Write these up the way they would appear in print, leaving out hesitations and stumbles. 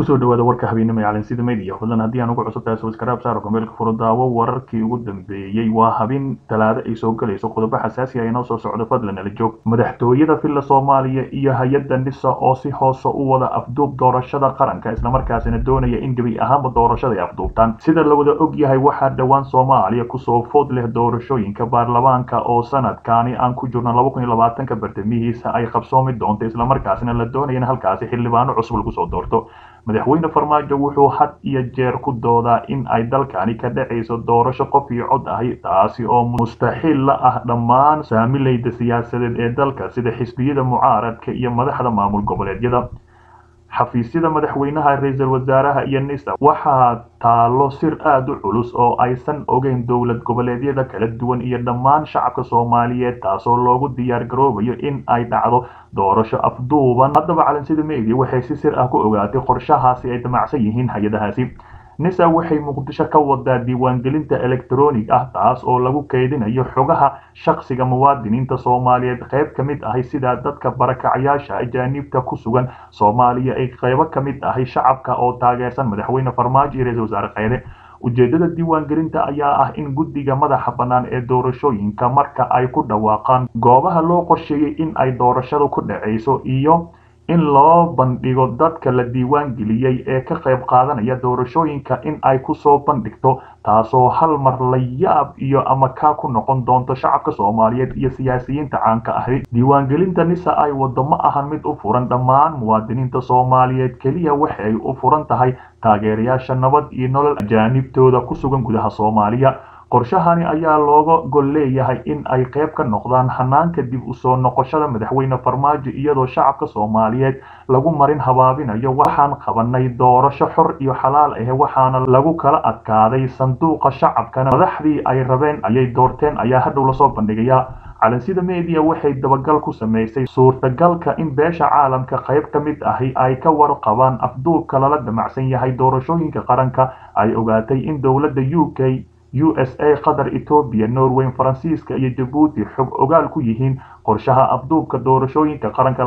kusoo dhawaada warka habeenimo ee calansida media fadlan haddii aan ugu cusub tahay subscribe saaro kameelka furo daawo wararkii ugu dambeeyey waa habeen talaado ay soo galayso qodobo xasaasi ah inoo soo socdo fadlan nala joog madaxtooyada villa Soomaaliya iyo hay'adda NISA oo si hoose u wada afduub doorashada qaranka isla markaasina doonaya in gabi ahaanba doorashada ay afduubtaan sida la wada og yahay waxaa dhawaan Soomaaliya kusoo food leh doorashooyinka baarlamaanka oo sanadkaani aan ku jirno 2020 bartamihiisa ay qabsoomi doonto isla markaasina la doonaya in halkaasi xildhibaano cusub lagu soo doorto madaxweyne farmaajo wuxuu had iyo jeer ku doodaa in ay dalkani ka dhacayso doorasho qof iyo cod ah taasi oo mustaxiil la ah dhammaan saamilayda siyaasadeed ee dalka sida xisbiyada mucaaradka iyo madaxda maamul goboleedyada xafiisyada madaxweynaha ra'iisul wasaaraha iyo NISA waxaa taalo sir aad u culus oo aysan ogeyn dowlad goboleedyada kala duwan iyo dhammaan shacabka Soomaaliyeed taasoo loogu diyaar garoobayo in ay dhacdo doorasho afduuban haddaba calansida media waxay si sir ah ku ogaatay qorshahaasi ay damacsan yihiin hay'adahaasi NISA waxay muqdisho ka wadaa diiwaangelinta elektaroonig ah taas oo lagu kaydinayo xogaha shakhsiga muwaadiniinta Soomaaliyeed qayb ka mid ah sida dadka barakacayaasha ajaanibta ku sugan Soomaaliya ay qayb ka mid ah shacabka oo taageersan madaxweyne Farmaajo iyo ra'iisul wasaare Khayre ujeedada diiwaangelinta ayaa ah in guddiga madaxa bannaan ee doorashooyinka marka ay ku dhawaaqaan goobaha loo qorsheeyay in ay doorashadu ku dhacayso iyo in loo bandhigo dadka la diiwaan geliyay ee ka qayb qaadanaya doorashooyinka in ay ku soo bandhigto taasoo hal mar la yaab iyo ama ka ku noqon doonto shacabka Soomaaliyeed iyo siyaasiyiinta caanka ah diiwaangelinta NISA ay wado ma ahan mid u furan dhammaan muwaadiniinta Soomaaliyeed kaliya waxay u furan tahay taageerayaasha nabad iyo nolol ajaanibtooda ku sugan gudaha Soomaaliya qorshahani ayaa looga gol leeyahay in ay qayb ka noqdaan hanaanka dib u soo noqoshada madaxweyne Farmaajo iyadoo shacabka Soomaaliyeed lagu marin habaabinayo waxaan qabanay doorasho xor iyo xalaal ah waxaana lagu kala adkaaday sanduuqa shacabkana madaxdii ay rabeen ayay doorteen ayaa hadhow la soo bandhigaya calansida media waxay dabagal ku sameysay suurtagalka in beesha caalamka qayb ka mid ah ay ka warqabaan afduubka lala damacsan yahay doorashooyinka qaranka ay ogaatay in dowladda UK USA Qatar Ethiopia Norway Faransiiska iyo Djibouti xog ogaal ku yihiin qorshaha afduubka doorashooyinka qaranka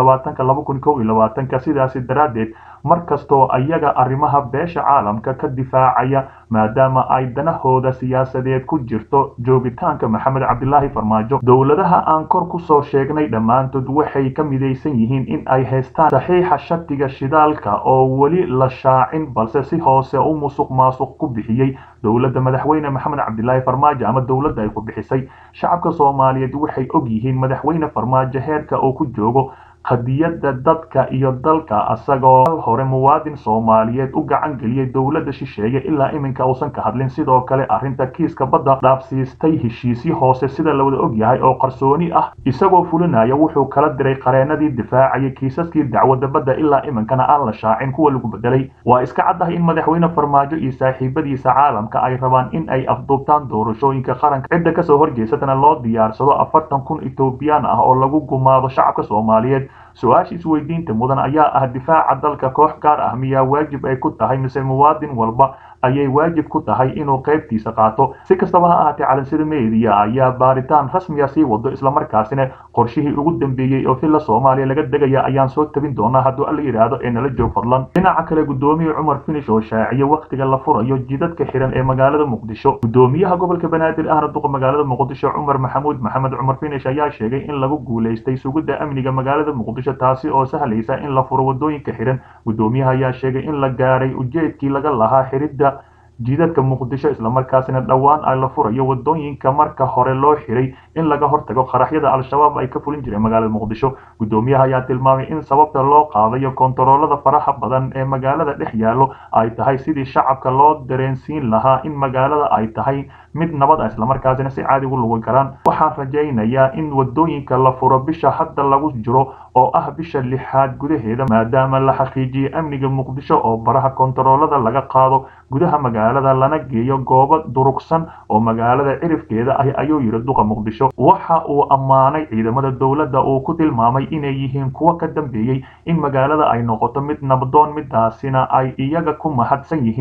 2020-2021 sidaas daraadeed markastoo ayaga arrimaha beesha caalamka ka difaacaya maadaama ay danahooda siyaasadeed ku jirto joogitaanka Maxamed Cabdilaahi Farmaajo dowladaha aan kor ku soo sheegnay dhamaantood waxay ka midaysan yihiin in ay haystaan saxiixa shatiga shidaalka oo wali la shaacin balse si hoose u musuqmaasuq ku bixiyay dowladda madaxweyne Maxamed Cabdilaahi Farmaajo ama dowladda ay ku bixisay shacabka Soomaaliyeed waxay og yihiin madaxweyne Farmaajo heerka oo ku joogo qadiyada dadka iyo dalka asagoo hore muwaadin Soomaaliyeed u gacan galiyay dowladda shisheeye ilaa iminka uusan ka hadlin sidoo kale arrinta kiiska badda dhaafsiistay heshiisyo hoose sida la wada og yahay oo qarsooni ah isagoo fulinaya wuxuu kala diray qareenadii difaacayay kiisaskii dacwadda badda ilaa iminkana aan la shaacin kuwa lagu bedelay waa iska caddahay in madaxweyne Farmaajo iyo saaxiibadiisa caalamka ay rabaan in ay afduubtaan doorashooyinka qaranka cidda ka soo horjeesatana loo diyaarsado 40,000 Ethiopian ah oo lagu gumaado shacabka Soomaaliyeed su'aasha isweydiinta mudan ayaa ah difaaca dalka koox gaar ah miyaa waajib ay ku tahay mise muwaadin walba ayay waajib ku tahay inuu qaybtiisa qaato si kastaba ha ahaatee calansida media ayaa baaritaan rasmi ah sii wado isla markaasina qorshihii ugu dambeeyay oo villa Soomaaliya laga degaya ayaan soo tabin doonaa haddii alla yiraahdo ee nala joog fadlan dhinaca kale gudoomiye Cumar Finish oo shaaciye waqtiga la furayo jidadka xiran ee magaalada Muqdisho gudoomiyaha gobolka Banaadir ahna duqa magaalada Muqdisho Cumar Maxamed Cumar Finish ayaa sheegay in lagu guuleystay sugidda amniga magaalada Muqdisho taasi oo sahlaysa in la furo wadooyinka xiran gudoomiyaha ayaa sheegay in la gaaray ujeedkii laga lahaa xiridda jidadka Muqdisho isla markaasina dhawaan ay la furayo wadooyinka marka hore loo xiray in laga hortago qaraxyada al-shabaab ay ka fulin jireen magaalada Muqdisho gudoomiyaha ayaa tilmaamay in sababta loo qaadayo kontaroolada faraha badan ee magaalada dhex yaalo ay tahay sidii shacabka loo dareensiin lahaa in magaalada ay tahay mid nabad ah isla markaasina si caadi ugu lugan karaan waxaan rajaynayaa in wadooyinka la furo bisha hadda lagu jiro oo ah bisha 6aad gudaheeda maadaama la xaqiijiyo amniga Muqdisho oo baraha kontaroolada laga qaado gudaha magaalada lana geeyo goobo durugsan oo magaalada cirifkeeda ah ayuu yiri duqa Muqdisho waxa uu ammaanay ciidamada dowladda oo ku tilmaamay inay yihiin kuwa ka dambeeyay in magaalada ay noqoto mid nabdoon midaasina ay iyaga ku mahadsan yihiin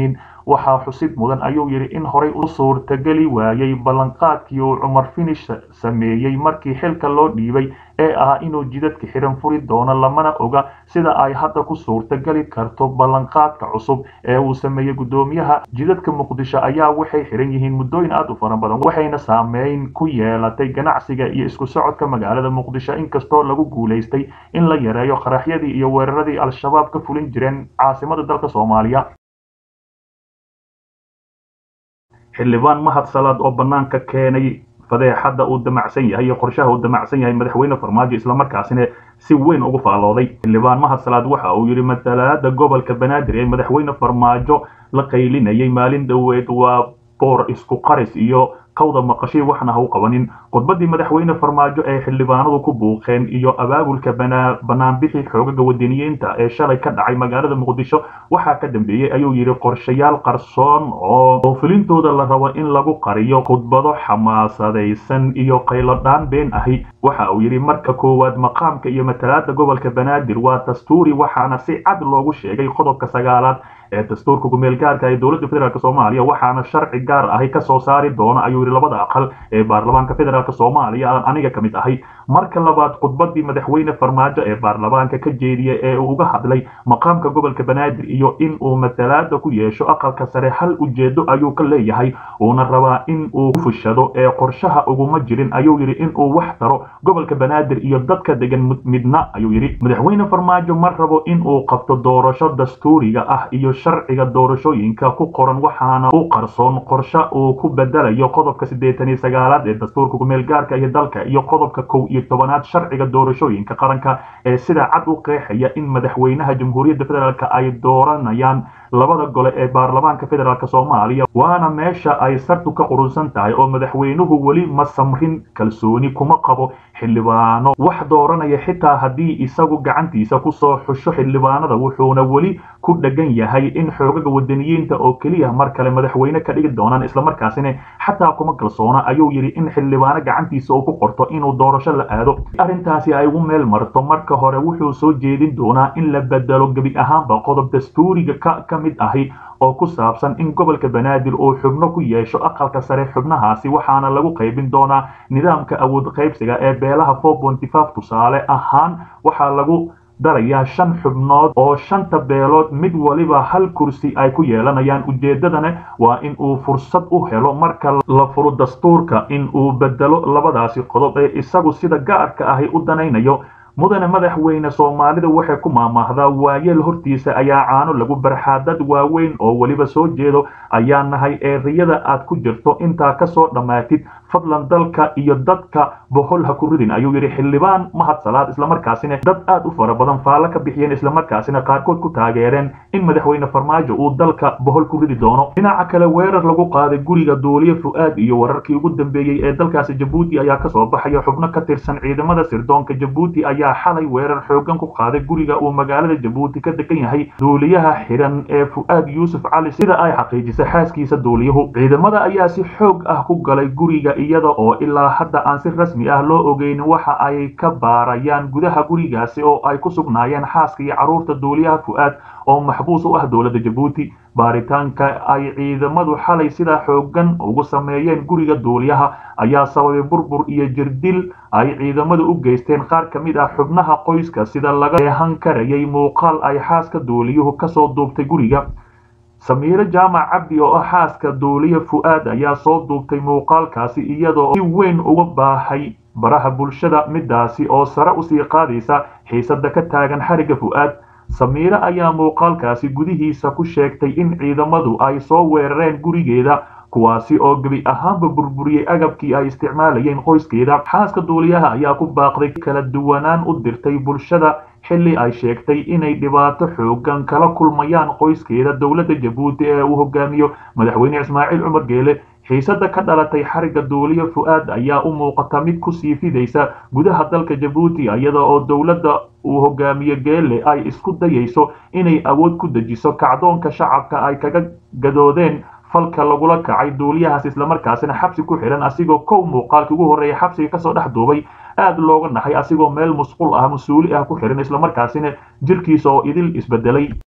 waxaa xusid mudan ayuu yidhi in horey u suurtageli waayey ballanqaadkii uu Cumar Finish sameeyey markii xilka loo dhiibay ee ah inuu jidadka xiran furi doono lamana oga sida ay hadda ku suurtageli karto ballanqaadka cusub ee uu sameeyey gudoomiyaha jidadka Muqdisho ayaa waxay xiran yihiin muddooyin aad u fara badan waxayna saameyn ku yeelatay ganacsiga iyo isku socodka magaalada Muqdisho inkastoo lagu guuleystay in la yareeyo qaraxyadii iyo weeraradii al-shabaab ka fulin jireen caasimada dalka Soomaaliya. xildhibaan Mahad Salaad oo banaanka keenay fadeexada uu damacsan yahay iyo qorshaha uu damacsan yahay madaxweyne Farmaajo isla markaasina si weyn ugu faalooday. xildhibaan Mahad Salaad waxa uu yiri matalaada gobolka Banaadir ee madaxweyne Farmaajo la qaylinayay maalin dhaweed waa boor isku qaris iyo qowda maqashii waxna u qabanin qodbadii madaxweyne Farmaajo ee xildhibaanadu ku buuqeen iyo abaabulka banaanbixi xoogaga wadaniyiinta ee shalay ka dhacay magaalada Muqdisho waxa ka dambeeyay ayuu yiri qorshayaal qarsoon oo fulintooda la rabo in lagu qariyo khudbado xamaasadaysan iyo qaylo dhaan been ahi. waxa uu yiri marka koowaad maqaamka iyo matalaada gobolka Banaadir waa dastuuri waxaana si cad loogu sheegay qodobka 9aad ee dastuurka gumeel gaarka ee dowladda federaalka Soomaaliya waxaana sharci gaar ah ka soo saari doona ayuu yiri labada aqal ee baarlamaanka federaalka Soomaaliya aniga kamid ahay. marka labaad khudbadii madaxweyne Farmaajo ee baarlamaanka ka jeediyay ee uu uga hadlay maqaamka gobolka Banaadir iyo in uu matalaada ku yeesho aqalka sare hal ujeedo ayuu ka leeyahay uuna rabaa in uu fushado ee qorshaha uguma jirin ayuu yiri in uu wax taro gobolka Banaadir iyo dadka degan midna ayuu yiri madaxweyne Farmaajo mar rabo in uu qabto doorasho dastuuriga ah iyo sharciga doorashooyinka ku qoran waxaana uu qarsoon qorshe uu ku bedelayo qodobka 89aad ee dastuurka gumeel gaarka ee dalka iyo qodobka 11aad sharciga doorashooyinka qaranka ee sida cad u qeexaya in madaxweynaha jamhuuriyadda federaalka ay dooranayaan labada gole ee baarlamaanka federaalka Soomaaliya waana meesha ay sartu ka qurunsan tahay oo madaxweynuhu wali ma samrin kalsooni kuma qabo xildhibaano wax dooranaya xitaa hadii isagu gacantiisa ku soo xusho xildhibaanada wuxuuna wali ku dhagan yahay in xoogaga wadaniyiinta oo kaliya mar kale madaxweyne ka dhigi doonaan isla markaasina xataa kuma kalsoona ayuu yiri in xildhibaano gacantiisa uu ku qorto inuu doorasho la aado arintaasi ay ugu meel marto marka hore wuxuu soo jeedin doonaa in la bedelo gabi ahaanba qodob dastuuriga ka mid ahi oo ku saabsan in gobolka Banaadir uu xubno ku yeesho aqalka sare xubnahaasi waxaana lagu qaybin doonaa nidaamka awood qaybsiga ee beelaha 4.5 tusaale ahaan waxa lagu darayaa 5 xubnood oo 5 beelood mid waliba hal kursi ay ku yeelanayaan ujeedadana waa in uu fursad u helo marka la furo dastuurka in uu bedelo labadaasi qodob ee isagu sida gaarka ah u danaynayo mudane madaxweyne Soomaalida waxay ku maamahdaa waayeel hortiisa ayaa caano lagu barxaadad waaweyn oo waliba soo jeedo ayaa nahay eeriyada aad ku jirto inta ka soo dhamaatid fadlan dalka iyo dadka bohol ha ku ridin ayuu yiri xildhibaan Mahad Salaad isla markaasina dad aad u fara badan faala ka bixiyeen isla markaasina qaarkood ku taageereen in madaxweyne Farmaajo uu dalka bohol ku ridi doono dhinaca kale weerar lagu qaaday guriga Dooliye Fuaad iyo wararkii ugu dambeeyay ee dalkaasi Djibouti ayaa ka soo baxay xubno ka tirsan ciidamada sirdoonka Djibouti ayaa xalay weerar xoogan ku qaaday guriga uu magaalada Djibouti ka degan yahay Dooliyaha xiran ee Fuaad Yusuf Ali sida ay xaqiijisay xaaskiisa Dooliyuhu ciidamada ayaa si xoog ah ku galay guriga iyada oo ilaa hadda aan si rasmi ah loo ogeyn waxa ay ka baarayaan gudaha gurigaasi oo ay ku sugnaayeen xaaska iyo caruurta Dooliyaha Fuaad oo maxbuus u ah dowladda Djibouti baaritaanka ay ciidamadu xalay sida xoogan ugu sameeyeen guriga Dooliyaha ayaa sababay burbur iyo jirdil ay ciidamadu u geysteen qaar kamid ah xubnaha qoyska sida laga eehan karayay muuqaal ay xaaska Dooliyuhu ka soo duubtay guriga Samiira Jaamac Cabdi oo ah xaaska Dooliye Fuaad ayaa soo duubtay muuqaalkaasi iyadoo si weyn uga baahay baraha bulshada midaasi oo sare u sii qaadaysa xiisada ka taagan xariga Fuaad Samiira ayaa muuqaalkaasi gudihiisa ku sheegtay in ciidamadu ay soo weerareen gurigeeda kuwaasi oo gabi ahaanba burburiyay agabkii ay isticmaalayeen qoyskeeda xaaska Dooliyaha ayaa ku baaqday kala duwanaan u dirtay bulshada xilli ay sheegtay inay dhibaato xoogan kala kulmayaan qoyskeeda dowladda Djibouti ee uu hogaamiyo madaxweyne Ismaaciil Cumar Geele xiisada ka dhalatay xariga Dooliye Fuaad ayaa u muuqata mid ku sii fidaysa gudaha dalka Djibouti iyada oo dowladda uu hogaamiyo Geele ay isku dayayso inay awood ku dejiso kacdoonka shacabka ay kaga gadoodeen falka lagula kacay Dooliyahaas isla markaasina xabsi ku xiran asigoo kow muuqaalkii ugu horeeyay xabsiga ka soo dhex duubay aad looga naxay asigoo meel musqul ah masuuli ah ku xiran isla markaasina jirkiisa oo idil isbedelay